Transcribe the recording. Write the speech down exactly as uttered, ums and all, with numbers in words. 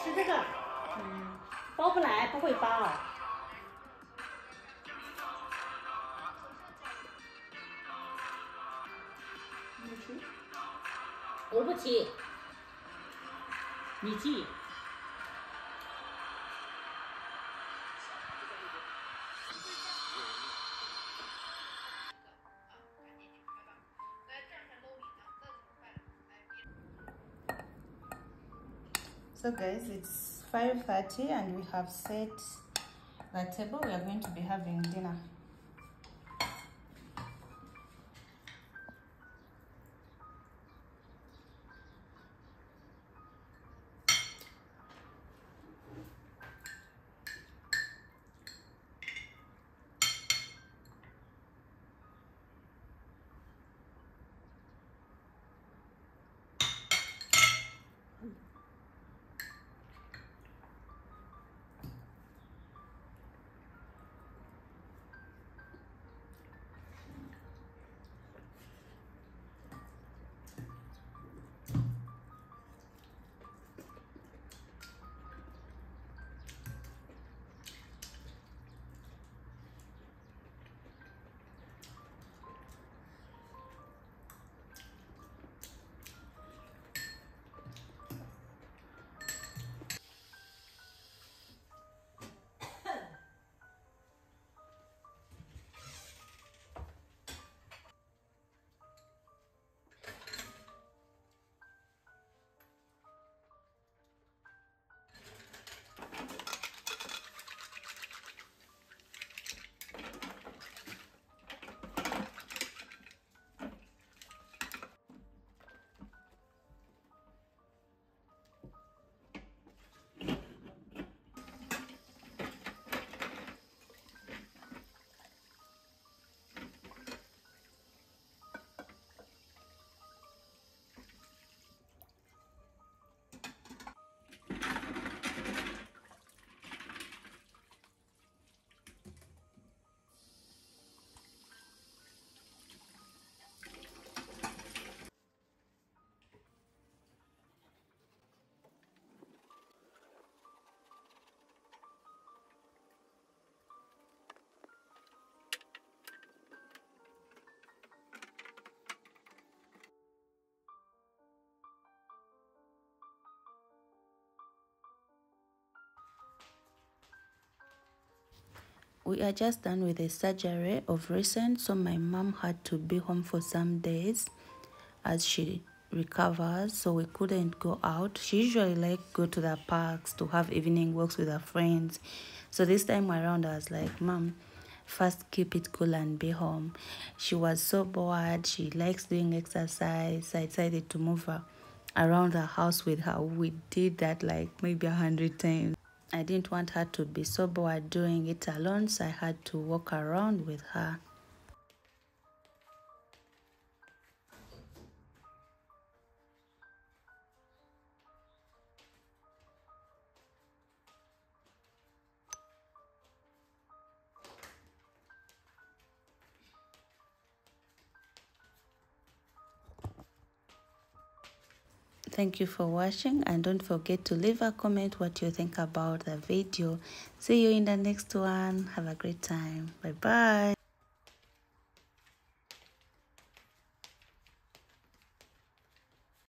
吃这个，嗯，包不来，不会包。你吃？我不吃。你记。 So guys, it's five thirty and we have set the table. We are going to be having dinner. We are just done with the surgery of recent, so my mom had to be home for some days as she recovers, so we couldn't go out. She usually like go to the parks to have evening walks with her friends. So this time around I was like, Mom, first keep it cool and be home. She was so bored. She likes doing exercise. I decided to move her around the house with her. We did that like maybe a hundred times. I didn't want her to be so bored doing it alone, so I had to walk around with her. Thank you for watching, and don't forget to leave a comment what you think about the video. See you in the next one. Have a great time. Bye bye.